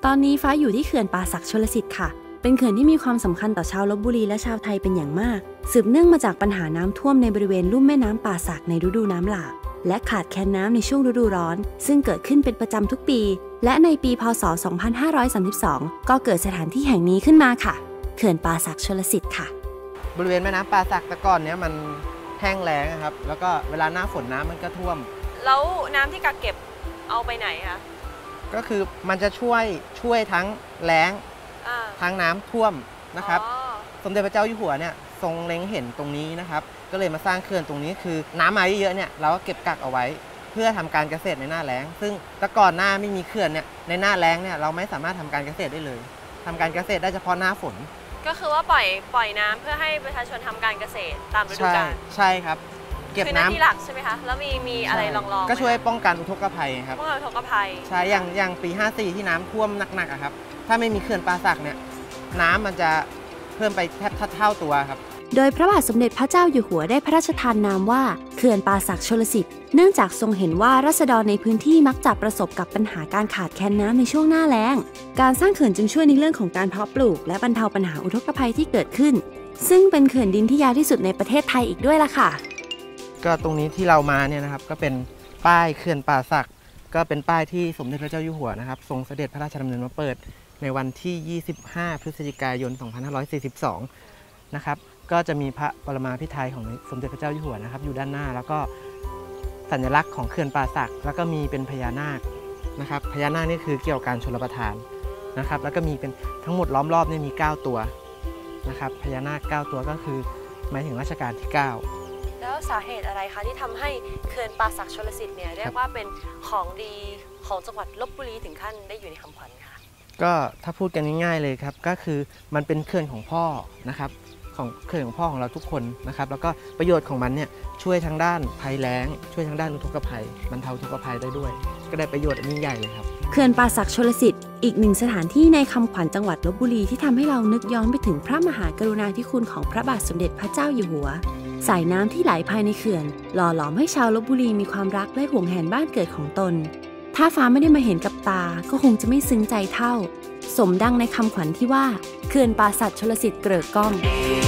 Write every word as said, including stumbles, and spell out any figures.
ตอนนี้ฟ้าอยู่ที่เขื่อนป่าสักชลสิทธิ์ค่ะเป็นเขื่อนที่มีความสำคัญต่อชาวลพบุรีและชาวไทยเป็นอย่างมากสืบเนื่องมาจากปัญหาน้ำท่วมในบริเวณลุ่มแม่น้ำป่าสักในฤดูน้ำหลากและขาดแคลนน้ำในช่วงฤดูร้อนซึ่งเกิดขึ้นเป็นประจำทุกปีและในปีพ.ศ. สองพันห้าร้อยสามสิบสองก็เกิดสถานที่แห่งนี้ขึ้นมาค่ะเขื่อนป่าสักชลสิทธิ์ค่ะบริเวณแม่น้ำป่าสักแต่ก่อนเนี้ยมันแห้งแล้งครับแล้วก็เวลาหน้าฝนน้ำมันก็ท่วมแล้วน้ำที่กักเก็บเอาไปไหนคะก็คือมันจะช่วยช่วยทั้งแล้งทั้งน้ำท่วมนะครับสมเด็จพระเจ้าอยู่หัวเนี่ยทรงเล็งเห็นตรงนี้นะครับก็เลยมาสร้างเขื่อนตรงนี้คือน้ำมาเยอะๆเนี่ยเราก็เก็บกักเอาไว้เพื่อทำการเกษตรในหน้าแล้งซึ่งแต่ก่อนหน้าไม่มีเขื่อนเนี่ยในหน้าแล้งเนี่ยเราไม่สามารถทำการเกษตรได้เลยทำการเกษตรได้เฉพาะหน้าฝนก็คือว่าปล่อยปล่อยน้ำเพื่อให้ประชาชนทำการเกษตรตามฤดูกาลใช่ครับเก็บน้ำที่หลักใช่ไหมคะแล้วมีมีอะไรรองๆก็ช่วยป้องกันอุทกภัยครับป้องกันอุทกภัยใช่อย่างอย่างปีห้าสี่ที่น้ำท่วมหนักๆครับถ้าไม่มีเขื่อนป่าสักเนี่ยน้ำมันจะเพิ่มไปแทบเท่าตัวครับโดยพระบาทสมเด็จพระเจ้าอยู่หัวได้พระราชทานนามว่าเขื่อนป่าสักชลสิทธิ์เนื่องจากทรงเห็นว่าราษฎรในพื้นที่มักจะประสบกับปัญหาการขาดแคลนน้ำในช่วงหน้าแล้งการสร้างเขื่อนจึงช่วยในเรื่องของการเพาะปลูกและบรรเทาปัญหาอุทกภัยที่เกิดขึ้นซึ่งเป็นเขื่อนดินที่ยาวที่สุดในประเทศไทยอีกด้วยล่ะค่ะก็ตรงนี้ที่เรามาเนี่ยนะครับก็เป็นป้ายเขื่อนป่าสักก็เป็นป้ายที่สมเด็จพระเจ้าอยู่หัวนะครับทรงเสด็จพระราชดำเนินมาเปิดในวันที่ยี่สิบห้าพฤศจิกายนสองพันห้าร้อยสี่สิบสองนะครับก็จะมีพระปรมาภิไธยของสมเด็จพระเจ้าอยู่หัวนะครับอยู่ด้านหน้าแล้วก็สัญลักษณ์ของเขื่อนป่าสักแล้วก็มีเป็นพญานาคนะครับพญานาคนี่คือเกี่ยวกับการชลประทานนะครับแล้วก็มีเป็นทั้งหมดล้อมรอบนี่มีเก้าตัวนะครับพญานาคเก้าตัวก็คือหมายถึงรัชกาลที่เก้าแล้วสาเหตุอะไรคะที่ทำให้เขื่อนป่าสักชลสิทธิ์เนี่ยเรียกว่าเป็นของดีของจังหวัดลพบุรีถึงขั้นได้อยู่ในคำขวัญค่ะก็ถ้าพูดกันง่ายๆเลยครับก็คือมันเป็นเขื่อนของพ่อนะครับของเขื่อนของพ่อของเราทุกคนนะครับแล้วก็ประโยชน์ของมันเนี่ยช่วยทางด้านภัยแล้งช่วยทางด้านอุทกภัยบรรเทาอุทกภัยได้ด้วยก็ได้ประโยชน์อันยิ่งใหญ่เลยครับเขื่อนป่าสักชลสิทธิ์อีกหนึ่งสถานที่ในคำขวัญจังหวัดลพบุรีที่ทำให้เรานึกย้อนไปถึงพระมหากรุณาธิคุณของพระบาทสมเด็จพระเจ้าอยู่หัวสายน้ำที่ไหลภายในเขื่อนหล่อหลอมให้ชาวลพบุรีมีความรักและห่วงแหนบ้านเกิดของตนถ้าฟ้าไม่ได้มาเห็นกับตาก็คงจะไม่ซึ้งใจเท่าสมดังในคำขวัญที่ว่าเขื่อนป่าสักชลสิทธิ์เกริกก้อง